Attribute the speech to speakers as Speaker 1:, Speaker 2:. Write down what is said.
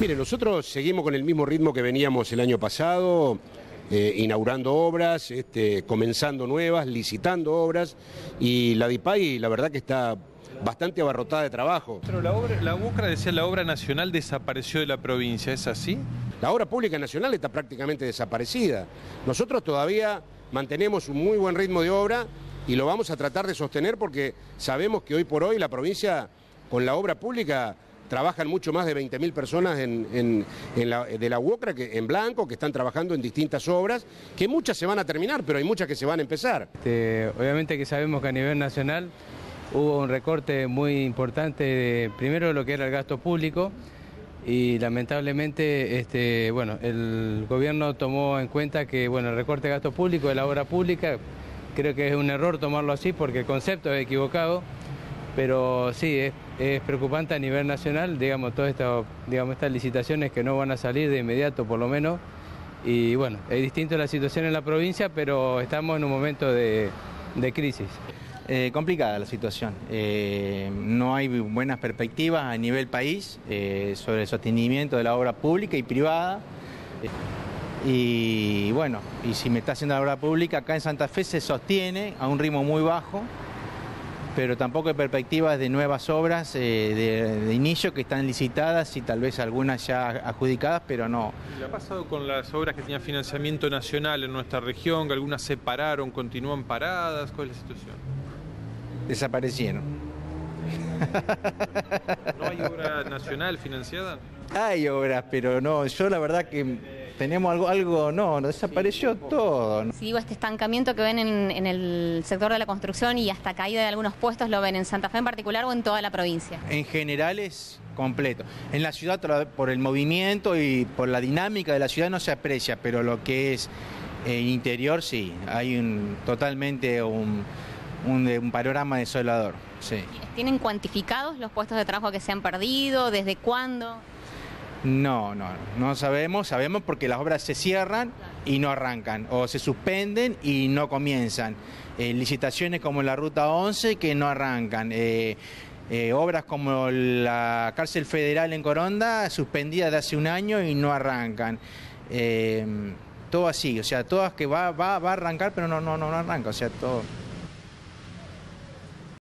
Speaker 1: Mire, nosotros seguimos con el mismo ritmo que veníamos el año pasado, inaugurando obras, comenzando nuevas, licitando obras, y la DIPAI la verdad que está bastante abarrotada de trabajo.
Speaker 2: Pero la UOCRA decía la obra nacional desapareció de la provincia, ¿es así?
Speaker 1: La obra pública nacional está prácticamente desaparecida. Nosotros todavía mantenemos un muy buen ritmo de obra y lo vamos a tratar de sostener porque sabemos que hoy por hoy la provincia con la obra pública trabajan mucho más de 20.000 personas de la UOCRA en blanco, que están trabajando en distintas obras, que muchas se van a terminar, pero hay muchas que se van a empezar.
Speaker 3: Obviamente que sabemos que a nivel nacional hubo un recorte muy importante de, primero, lo que era el gasto público, y lamentablemente bueno, el gobierno tomó en cuenta que bueno, el recorte de gasto público de la obra pública, creo que es un error tomarlo así porque el concepto es equivocado, pero sí, es preocupante a nivel nacional, digamos, todas estas licitaciones que no van a salir de inmediato por lo menos, y bueno, es distinto la situación en la provincia, pero estamos en un momento de crisis.
Speaker 4: Complicada la situación, no hay buenas perspectivas a nivel país sobre el sostenimiento de la obra pública y privada, y bueno, y si me está haciendo la obra pública acá en Santa Fe se sostiene a un ritmo muy bajo, pero tampoco hay perspectivas de nuevas obras de inicio que están licitadas y tal vez algunas ya adjudicadas, pero no.
Speaker 2: ¿Qué ha pasado con las obras que tenían financiamiento nacional en nuestra región, que algunas se pararon, continúan paradas? ¿Cuál es la situación?
Speaker 4: Desaparecieron.
Speaker 2: ¿No hay obra nacional financiada?
Speaker 4: Hay obras, pero no, yo la verdad que tenemos no, desapareció todo.
Speaker 5: Si digo, este estancamiento que ven en el sector de la construcción y hasta caída de algunos puestos, ¿lo ven en Santa Fe en particular o en toda la provincia?
Speaker 4: En general es completo. En la ciudad, por el movimiento y por la dinámica de la ciudad no se aprecia, pero lo que es interior sí, hay totalmente un panorama desolador. Sí.
Speaker 5: ¿Tienen cuantificados los puestos de trabajo que se han perdido? ¿Desde cuándo?
Speaker 4: No sabemos porque las obras se cierran y no arrancan, o se suspenden y no comienzan. Licitaciones como la Ruta 11 que no arrancan. Obras como la Cárcel Federal en Coronda, suspendida de hace un año y no arrancan. Todo así, o sea, todas que va a arrancar, pero no arranca, o sea, todo.